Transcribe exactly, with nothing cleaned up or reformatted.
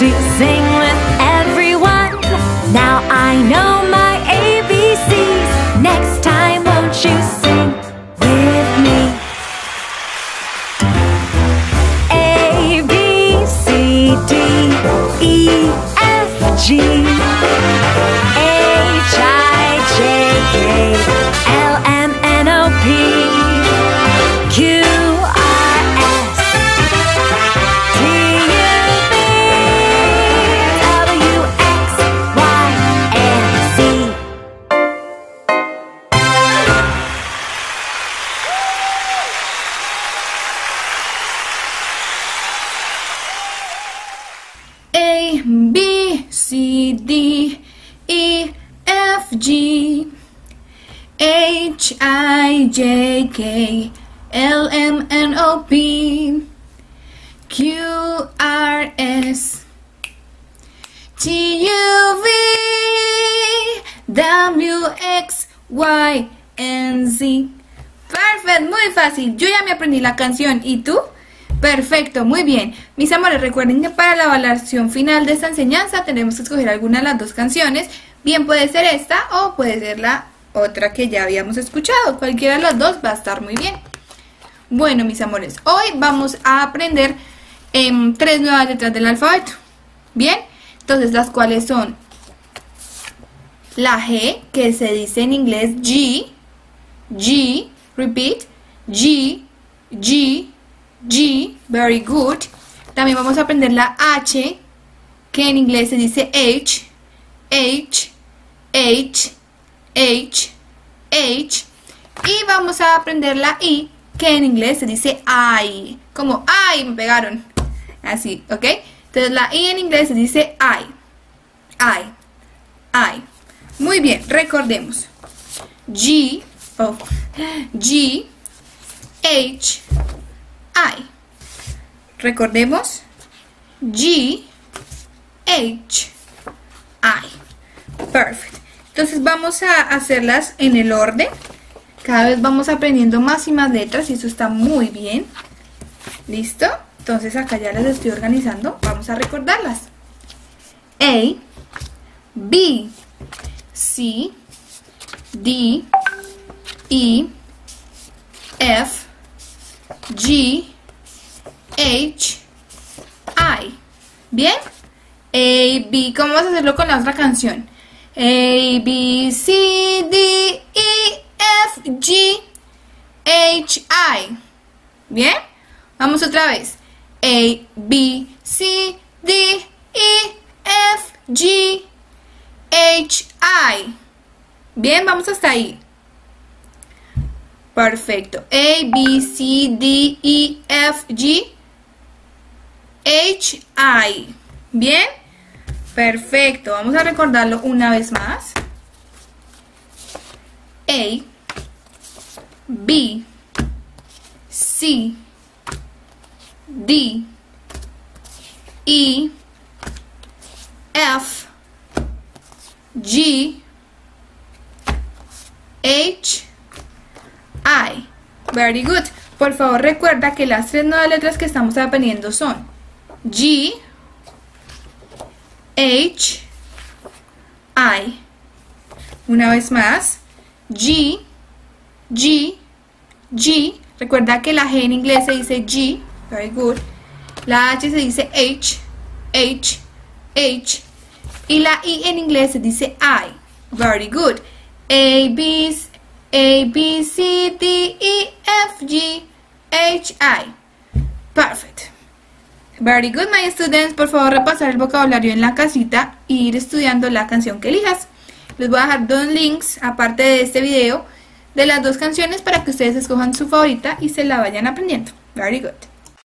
to sing with everyone. Now I know my A B Cs. Next time won't you sing with me? A, B, C, D, E, F, G, H, I, J, K, L, M, N, O, P, Q, R, S, T, U, V, W, X, Y, and Z. A, B, C, D, E, F, G, H, I, J, K, L, M, N, O, P, Q, R, S, T, U, V, W, X, Y, and Z. Perfecto, muy fácil. Yo ya me aprendí la canción. ¿Y tú? Perfecto, muy bien. Mis amores, recuerden que para la evaluación final de esta enseñanza tenemos que escoger alguna de las dos canciones. Bien puede ser esta o puede ser la otra que ya habíamos escuchado. Cualquiera de las dos va a estar muy bien. Bueno, mis amores, hoy vamos a aprender eh, tres nuevas letras del alfabeto. Bien, entonces las cuales son la G, que se dice en inglés G, G, repeat, G, G, G, very good. También vamos a aprender la H, que en inglés se dice H, H, H, H, H. Y vamos a aprender la I, que en inglés se dice I, como I, me pegaron. Así, ¿ok? Entonces la I en inglés se dice I, I, I. Muy bien, recordemos. G, oh, G, H, I. Recordemos. G, H, I. Perfect. Entonces vamos a hacerlas en el orden. Cada vez vamos aprendiendo más y más letras y eso está muy bien. ¿Listo? Entonces acá ya las estoy organizando. Vamos a recordarlas. A, B, C, D, E, F, G, H, I. ¿Bien? A, B. ¿Cómo vas a hacerlo con la otra canción? A, B, C, D, E, F, G, H, I. ¿Bien? Vamos otra vez. A, B, C, D, E, F, G, H, I. Bien, vamos hasta ahí. Perfecto. A, B, C, D, E, F, G, H, I. Bien. Perfecto. Vamos a recordarlo una vez más. A, B, C, D, E, F, G, H, I. Very good. Por favor, recuerda que las tres nuevas letras que estamos aprendiendo son G, H, I. Una vez más. G, G, G. Recuerda que la G en inglés se dice G. Very good. La H se dice H, H, H. Y la I en inglés se dice I. Very good. A, B, A, B, C, D, E, F, G, H, I. Perfect. Very good, my students. Por favor, repasar el vocabulario en la casita e ir estudiando la canción que elijas. Les voy a dejar dos links, aparte de este video, de las dos canciones para que ustedes escojan su favorita y se la vayan aprendiendo. Very good.